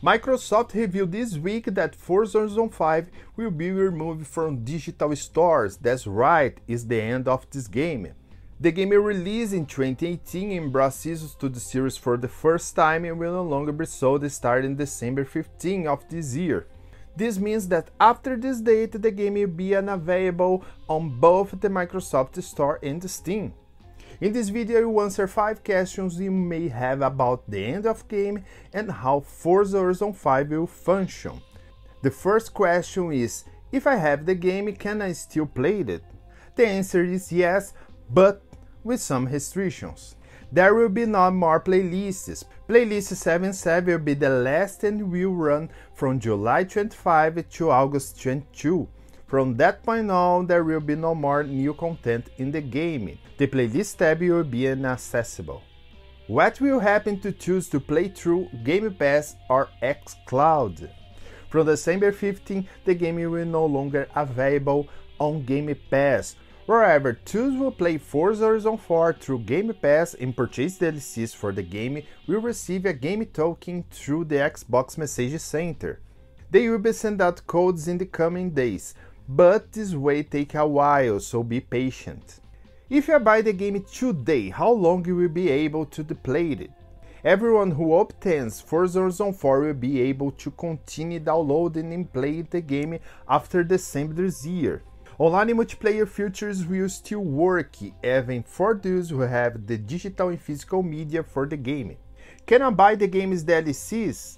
Microsoft revealed this week that Forza Horizon 5 will be removed from digital stores. That's right, it's the end of this game. The game released in 2018 and brought seasons to the series for the first time and will no longer be sold starting December 15 of this year. This means that after this date, the game will be unavailable on both the Microsoft Store and Steam. In this video, I will answer 5 questions you may have about the end of the game and how Forza Horizon 5 will function. The first question is, if I have the game, can I still play it? The answer is yes, but with some restrictions. There will be no more playlists. Playlist 77 will be the last and will run from July 25 to August 22. From that point on, there will be no more new content in the game. The playlist tab will be inaccessible. What will happen to choose to play through Game Pass or xCloud? From December 15, the game will no longer available on Game Pass. However, those who play Forza Horizon 4 through Game Pass and purchase DLCs for the game will receive a game token through the Xbox Message Center. They will be sent out codes in the coming days, but this will take a while, so be patient. If you buy the game today, how long you will be able to play it? Everyone who obtains Forza Horizon 4 will be able to continue downloading and playing the game after December this year. Online multiplayer features will still work, even for those who have the digital and physical media for the game. Can I buy the game's DLCs?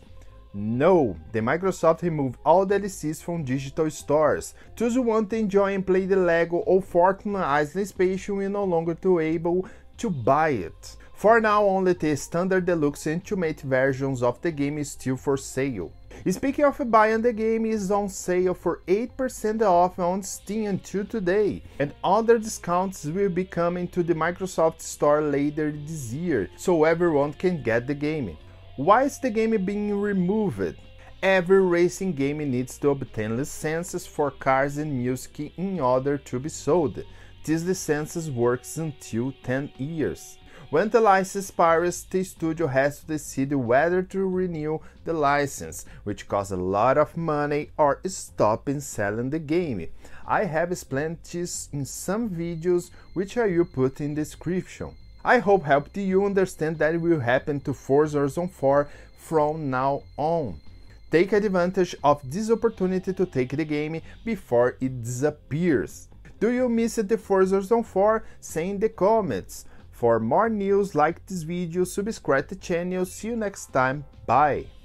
No, the Microsoft removed all DLCs from digital stores. Those who want to enjoy and play the LEGO or Fortnite Island Spatial will no longer be able to buy it. For now, only the standard deluxe and ultimate versions of the game is still for sale. Speaking of buying, the game is on sale for 8% off on Steam until today, and other discounts will be coming to the Microsoft Store later this year, so everyone can get the game. Why is the game being removed? Every racing game needs to obtain licenses for cars and music in order to be sold. These licenses works until 10 years. When the license expires, the studio has to decide whether to renew the license, which costs a lot of money, or stop selling the game. I have explained this in some videos which I will put in the description. I hope helped you understand that will happen to Forza Horizon 4 from now on. Take advantage of this opportunity to take the game before it disappears. Do you miss the Forza Horizon 4? Say in the comments. For more news, like this video, subscribe to the channel. See you next time. Bye.